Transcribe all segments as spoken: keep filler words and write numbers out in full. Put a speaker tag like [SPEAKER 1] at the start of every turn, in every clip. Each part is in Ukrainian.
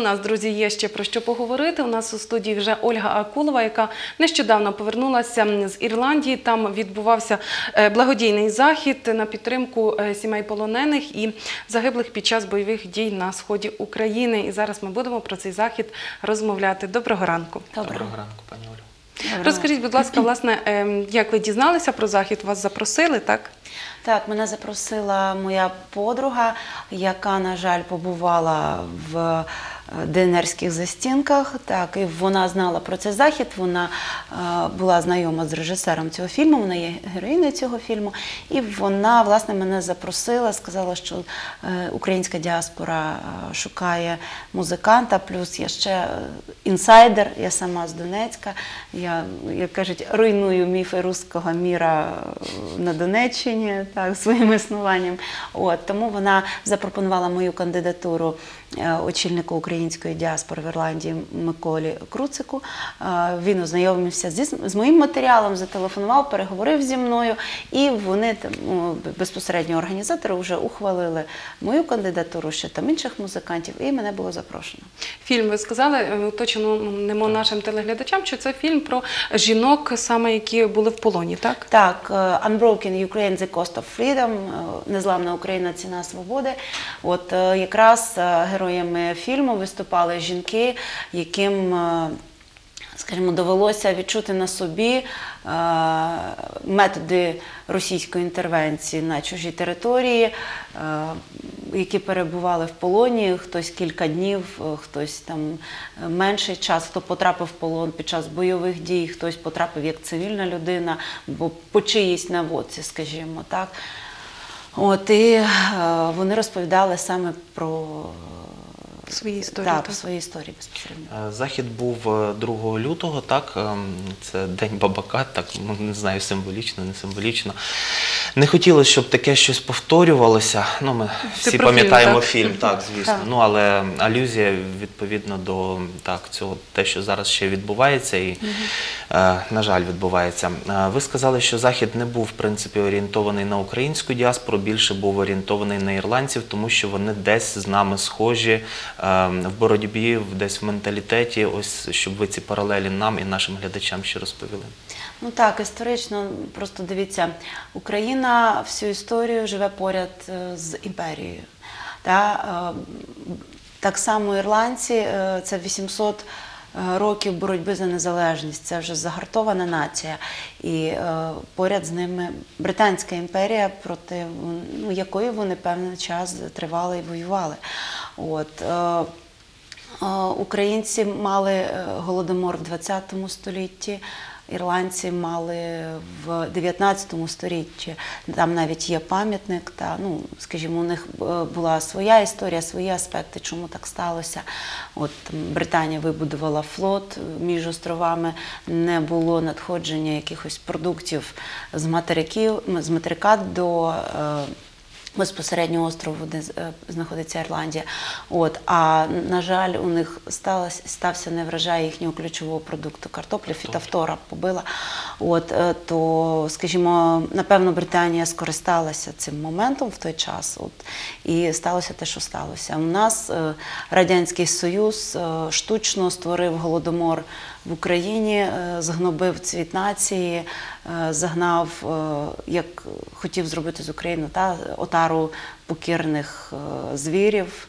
[SPEAKER 1] нас, друзі, є ще про що поговорити. У нас у студії вже Ольга Акулова, яка нещодавно повернулася з Ірландії. Там відбувався благодійний захід на підтримку сімей полонених і загиблих під час бойових дій на сході України. І зараз ми будемо про цей захід розмовляти. Доброго ранку.
[SPEAKER 2] Доброго, Доброго ранку, пані Олю.
[SPEAKER 1] Доброго. Розкажіть, будь ласка, власне, як ви дізналися про захід? Вас запросили, так?
[SPEAKER 2] Так, мене запросила моя подруга, яка, на жаль, побувала в ДНРських застінках. Так, і вона знала про цей захід, вона е, була знайома з режисером цього фільму, вона є героїною цього фільму. І вона, власне, мене запросила, сказала, що е, українська діаспора е, шукає музиканта, плюс я ще інсайдер, я сама з Донецька. Я, як кажуть, руйную міфи руського міра на Донеччині, так, своїм існуванням. От, тому вона запропонувала мою кандидатуру очільнику української діаспори в Ірландії Миколі Круцику. Він ознайомився зі, з моїм матеріалом, зателефонував, переговорив зі мною, і вони, безпосередньо організатори, вже ухвалили мою кандидатуру, ще там інших музикантів, і мене було запрошено.
[SPEAKER 1] Фільм, ви сказали, уточнимо нашим телеглядачам, що це фільм про жінок, саме які були в полоні, так?
[SPEAKER 2] Так, Unbroken Ukraine, The Cost of Freedom, Незламна Україна, ціна свободи. От якраз героями фільму виступали жінки, яким, скажімо, довелося відчути на собі методи російської інтервенції на чужій території, які перебували в полоні, хтось кілька днів, хтось там менший час, хто потрапив в полон під час бойових дій, хтось потрапив як цивільна людина, бо по чиїсь наводці, скажімо, так. От, і вони розповідали саме про
[SPEAKER 1] свої історії.
[SPEAKER 2] Так,
[SPEAKER 1] так?
[SPEAKER 2] свої історії безпосередньо.
[SPEAKER 3] Захід був другого лютого, так, це День Бабака, так, не знаю, символічно, не символічно. Не хотілося, щоб таке щось повторювалося, ну, ми
[SPEAKER 1] це
[SPEAKER 3] всі пам'ятаємо
[SPEAKER 1] фільм,
[SPEAKER 3] фільм, так, звісно,
[SPEAKER 2] так.
[SPEAKER 3] Ну, але алюзія відповідно до так, цього, те, що зараз ще відбувається і, угу. е, на жаль, відбувається. Ви сказали, що Захід не був, в принципі, орієнтований на українську діаспору, більше був орієнтований на ірландців, тому що вони десь з нами схожі, в боротьбі, десь в менталітеті, ось щоб ви ці паралелі нам і нашим глядачам ще розповіли.
[SPEAKER 2] Ну так, історично, просто дивіться, Україна всю історію живе поряд з імперією. Та, так само ірландці, це вісімсот років боротьби за незалежність, це вже загартована нація. І е, поряд з ними Британська імперія, проти ну, якої вони певний час тривали і воювали. От, е, е, українці мали голодомор в двадцятому столітті, ірландці мали в дев'ятнадцятому столітті, там навіть є пам'ятник, та, ну, скажімо, у них була своя історія, свої аспекти, чому так сталося. От, Британія вибудувала флот між островами, не було надходження якихось продуктів з материків, з материка до е, безпосередньо острову, де знаходиться Ірландія. От, а, на жаль, у них сталося, стався неврожай їхнього ключового продукту – картоплі, фітофтора побила. От, то, скажімо, напевно, Британія скористалася цим моментом в той час. От, і сталося те, що сталося. У нас Радянський Союз штучно створив голодомор в Україні, згнобив цвіт нації, загнав, як хотів зробити з України, та, отару покірних звірів.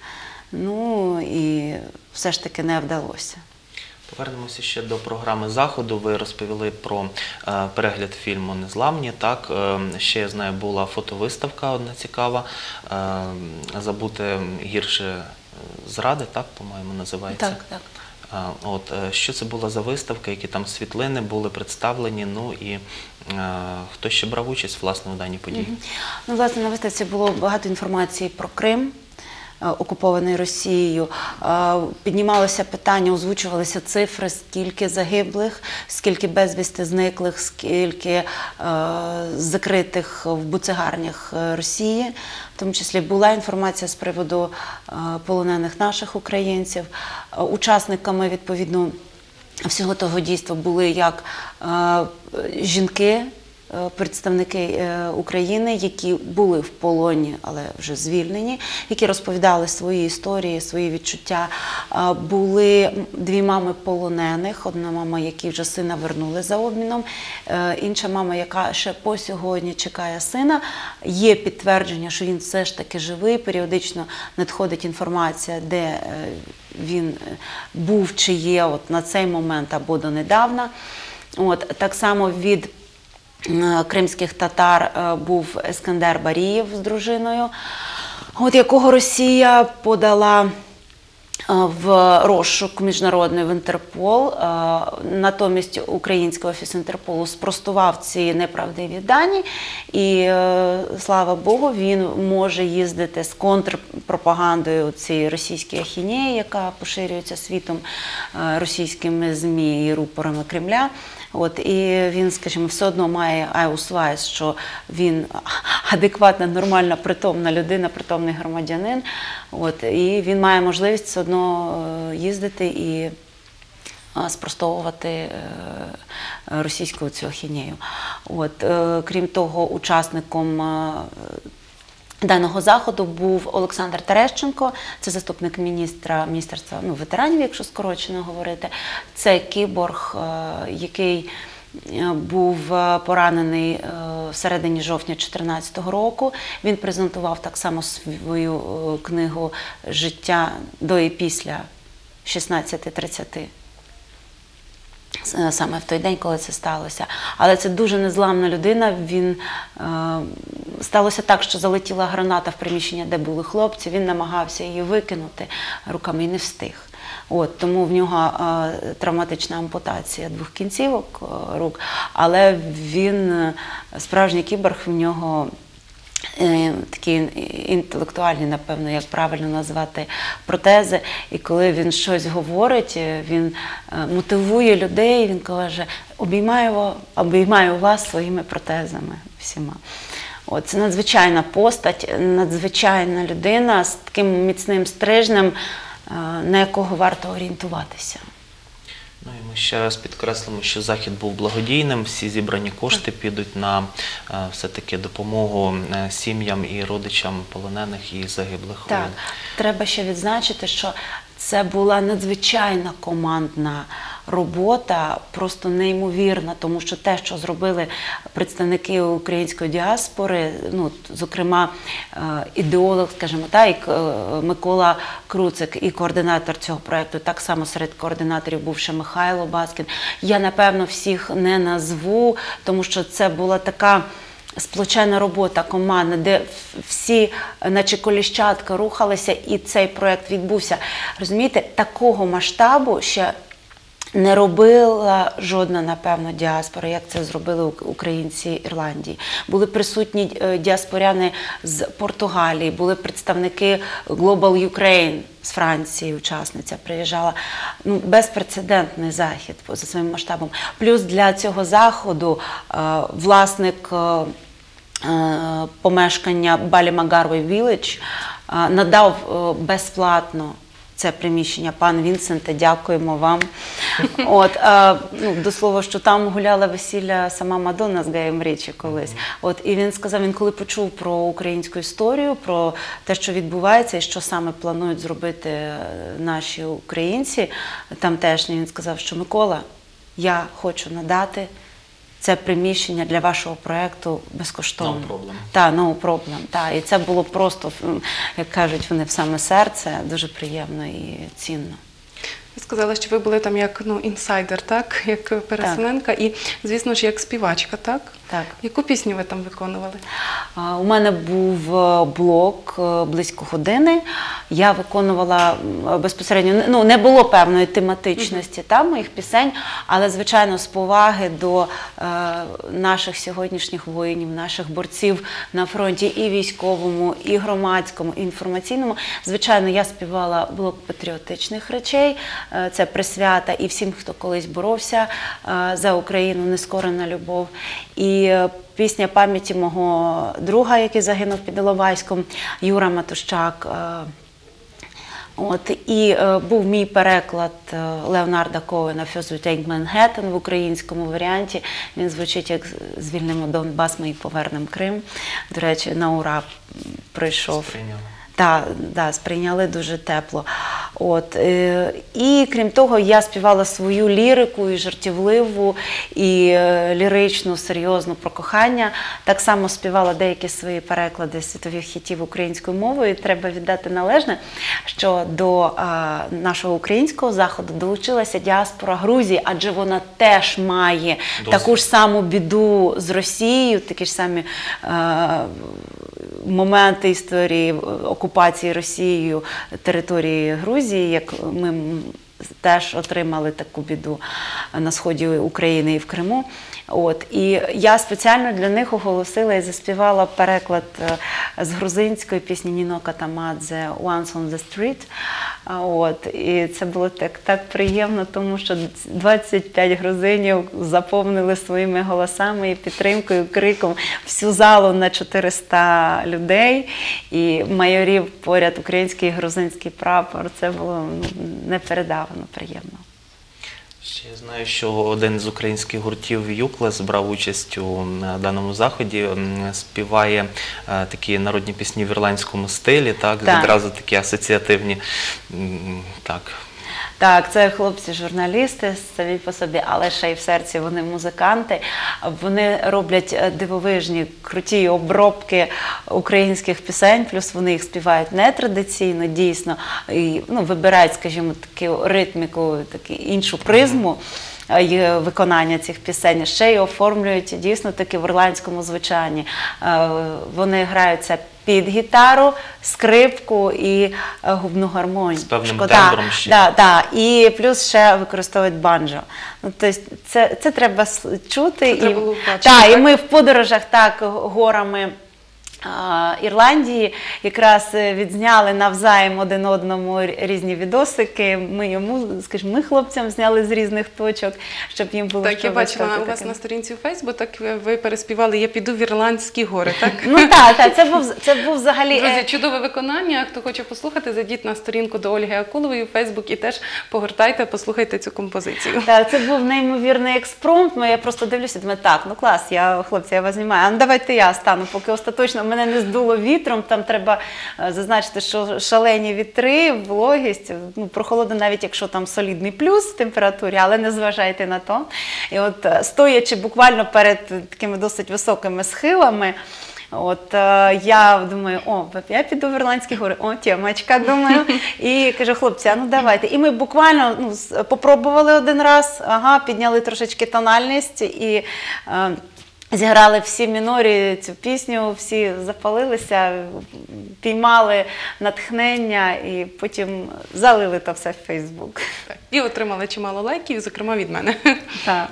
[SPEAKER 2] Ну і все ж таки не вдалося.
[SPEAKER 3] Повернемося ще до програми Заходу. Ви розповіли про е, перегляд фільму «Незламні». Так, е, ще, я знаю, була фотовиставка одна цікава, е, «Забути гірше зради», так, по-моєму, називається?
[SPEAKER 2] Так, так.
[SPEAKER 3] От, що це була за виставка, які там світлини були представлені, ну і е, хто ще брав участь, власне, у даній події?
[SPEAKER 2] Mm-hmm. Ну, власне, на виставці було багато інформації про Крим, окупований Росією. Піднімалося питання, озвучувалися цифри, скільки загиблих, скільки безвісти зниклих, скільки е, закритих в буцегарнях Росії. В тому числі була інформація з приводу е, полонених наших українців. Учасниками, відповідно, всього того дійства були як е, жінки, е, представники е, України, які були в полоні, але вже звільнені, які розповідали свої історії, свої відчуття. Е, Були дві мами полонених, одна мама, які вже сина вернули за обміном, е, інша мама, яка ще по сьогодні чекає сина. Є підтвердження, що він все ж таки живий, періодично надходить інформація, де е, він був чи є от на цей момент або донедавна. От, так само від е, кримських татар е, був Ескандер Барієв з дружиною, от, якого Росія подала в розшук міжнародний в Інтерпол. Натомість Український офіс Інтерполу спростував ці неправдиві дані, і, слава Богу, він може їздити з контрпропагандою цієї російської ахінеї, яка поширюється світом російськими ЗМІ і рупорами Кремля. От, і він, скажімо, все одно має аусвайс, що він адекватна, нормальна, притомна людина, притомний громадянин. От, і він має можливість все одно їздити і спростовувати російську цю ахінею. От, крім того, учасником даного заходу був Олександр Терещенко, це заступник міністра Міністерства ну, ветеранів, якщо скорочено говорити. Це кіборг, який був поранений в середині жовтня дві тисячі чотирнадцятого року. Він презентував так само свою книгу «Життя до і після шістнадцяти тридцяти». Саме в той день, коли це сталося. Але це дуже незламна людина. Він, е, сталося так, що залетіла граната в приміщення, де були хлопці. Він намагався її викинути руками і не встиг. От, тому в нього е, травматична ампутація двох кінцівок е, рук. Але він, е, справжній кіборг, в нього такі інтелектуальні, напевно, як правильно назвати, протези. І коли він щось говорить, він мотивує людей, він каже, обіймаю, обіймаю вас своїми протезами всіма. От, це надзвичайна постать, надзвичайна людина з таким міцним стрижнем, на якого варто орієнтуватися.
[SPEAKER 3] Ну і ми ще раз підкреслимо, що захід був благодійним, всі зібрані кошти підуть на е, все-таки допомогу е, сім'ям і родичам полонених і загиблих
[SPEAKER 2] Так,
[SPEAKER 3] воїн.
[SPEAKER 2] треба ще відзначити, що це була надзвичайна командна робота, просто неймовірна, тому що те, що зробили представники української діаспори, ну, зокрема, ідеолог, скажімо так, Микола Круцик і координатор цього проєкту, так само серед координаторів був ще Михайло Баскін. Я, напевно, всіх не назву, тому що це була така сплочена робота командна, де всі, наче коліщатка, рухалися, і цей проєкт відбувся. Розумієте, такого масштабу ще не робила жодна, напевно, діаспора, як це зробили українці Ірландії. Були присутні діаспоряни з Португалії, були представники Global Ukraine з Франції, учасниця приїжджала. Ну, безпрецедентний захід за своїм масштабом. Плюс для цього заходу власник помешкання Балімагарвей Village надав безплатно це приміщення. Пан Вінсенте, дякуємо вам. От, а, ну, до слова, що там гуляла весілля сама Мадонна з Гаєм Річі колись. От, і він сказав, він коли почув про українську історію, про те, що відбувається і що саме планують зробити наші українці тамтешні, він сказав, що Микола, я хочу надати це приміщення для вашого проєкту безкоштовно.
[SPEAKER 3] No problem.
[SPEAKER 2] Так, no problem. Та, і це було просто, як кажуть вони, в саме серце, дуже приємно і цінно.
[SPEAKER 1] Ви сказали, що ви були там як ну, інсайдер, так? Як переселенка і, звісно ж, як співачка, так?
[SPEAKER 2] Так.
[SPEAKER 1] Яку пісню ви там виконували?
[SPEAKER 2] У мене був блок близько години. Я виконувала безпосередньо, ну, не було певної тематичності mm-hmm. там моїх пісень, але, звичайно, з поваги до е, наших сьогоднішніх воїнів, наших борців на фронті і військовому, і громадському, і інформаційному. Звичайно, я співала блок патріотичних речей, е, це присвята і всім, хто колись боровся е, за Україну, нескорена любов. І пісня пам'яті мого друга, який загинув під Іловайськом, Юра Матущак, От, і е, був мій переклад е, Леонарда Коена «First we take Manhattan» в українському варіанті. Він звучить як «Звільнимо Донбас, ми і повернемо Крим». До речі, на ура пройшов.
[SPEAKER 3] Сприйняли.
[SPEAKER 2] Так, да, сприйняли дуже тепло. От, е, і крім того, я співала свою лірику, і жартівливу, і е, ліричну, серйозну про кохання. Так само співала деякі свої переклади світових хітів українською мовою. І треба віддати належне, що до е, нашого українського заходу долучилася діаспора Грузії, адже вона теж має
[SPEAKER 3] Досвід.
[SPEAKER 2] таку ж саму біду з Росією, такі ж самі е, моменти історії окупації Росією території Грузії, як ми м, теж отримали таку біду на сході України і в Криму. От. І я спеціально для них оголосила і заспівала переклад е, з грузинської пісні Ніно Катамадзе «Once on the Street». А, От. І це було так, так приємно, тому що двадцять п'ять грузинів заповнили своїми голосами і підтримкою, криком всю залу на чотириста людей. І майорів поряд український і грузинський прапор. Це було ну, непередавано приємно.
[SPEAKER 3] Ще я знаю, що один з українських гуртів «Юклес» брав участь у е, даному заході, м, співає е, такі народні пісні в ірландському стилі, так,
[SPEAKER 2] Так.
[SPEAKER 3] відразу такі асоціативні, м, так.
[SPEAKER 2] Так, це хлопці-журналісти самі по собі, але ще й в серці вони музиканти. Вони роблять дивовижні, круті обробки українських пісень, плюс вони їх співають нетрадиційно, дійсно, і ну, вибирають, скажімо, таку ритміку, таку іншу призму е, виконання цих пісень, ще й оформлюють дійсно таки в ірландському звучанні. Е, Вони граються під гітару, скрипку і е, губну гармонію.
[SPEAKER 3] З певним
[SPEAKER 2] Шкода.
[SPEAKER 3] тембром ще.
[SPEAKER 2] Да, да. І плюс ще використовують банджо. Ну, тобто це, це треба с- чути.
[SPEAKER 1] Це
[SPEAKER 2] і,
[SPEAKER 1] треба було бачити,
[SPEAKER 2] та, і
[SPEAKER 1] так?
[SPEAKER 2] ми в подорожах так горами а, Ірландії якраз е, відзняли навзаєм один одному р- різні відосики. Ми йому, скажімо, ми хлопцям зняли з різних точок, щоб їм було
[SPEAKER 1] Так,
[SPEAKER 2] що
[SPEAKER 1] я бачила
[SPEAKER 2] вистати
[SPEAKER 1] у вас
[SPEAKER 2] таке.
[SPEAKER 1] на сторінці у Фейсбук, так ви переспівали «Я піду в Ірландські гори», так?
[SPEAKER 2] Ну так, так, це був, це був взагалі...
[SPEAKER 1] Друзі,
[SPEAKER 2] е,
[SPEAKER 1] чудове виконання. Хто хоче послухати, зайдіть на сторінку до Ольги Акулової у Фейсбук і теж погортайте, послухайте цю композицію.
[SPEAKER 2] Так, це був неймовірний експромт. Ну, я просто дивлюся, думаю, так, ну клас, я, хлопці, я вас знімаю. А ну давайте я стану, поки остаточно мене не здуло вітром. Там треба е, зазначити, що шалені вітри, вологість, ну, прохолода, навіть якщо там солідний плюс в температурі, але не зважайте на то. І от е, стоячи буквально перед такими досить високими схилами, От е, я думаю, о, я піду в Ірландські гори, о, тємочка, думаю. І кажу, хлопці, а ну давайте. І ми буквально ну, с- попробували один раз, ага, підняли трошечки тональність і е, зіграли всі мінорі цю пісню, всі запалилися, піймали натхнення і потім залили то все в Фейсбук.
[SPEAKER 1] Так. І отримали чимало лайків, зокрема від мене.
[SPEAKER 2] Так.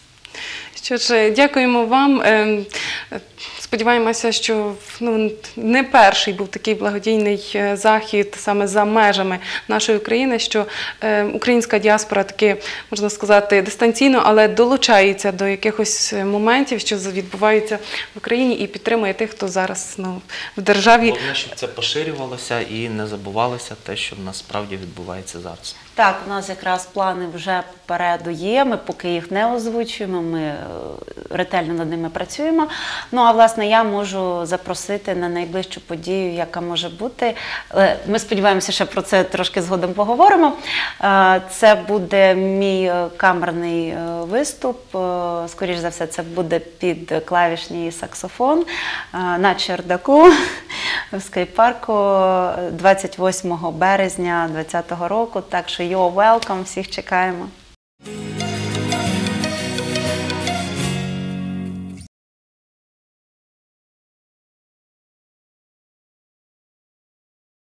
[SPEAKER 1] Що ж, дякуємо вам. Ем, Сподіваємося, що ну, не перший був такий благодійний е, захід саме за межами нашої України, що е, українська діаспора таки, можна сказати, дистанційно, але долучається до якихось моментів, що відбуваються в Україні, і підтримує тих, хто зараз ну, в державі.
[SPEAKER 3] Головне, щоб це поширювалося і не забувалося те, що насправді відбувається зараз.
[SPEAKER 2] Так, у нас якраз плани вже попереду є, ми поки їх не озвучуємо, ми е, ретельно над ними працюємо. Ну, а власне, я можу запросити на найближчу подію, яка може бути. Е, Ми сподіваємося, що про це трошки згодом поговоримо. Е, Це буде мій е, камерний е, виступ. Е, Скоріш за все, це буде під клавішний саксофон е, на чердаку в скейпарку двадцять восьмого березня двадцятого року. Так що you're welcome, всіх чекаємо.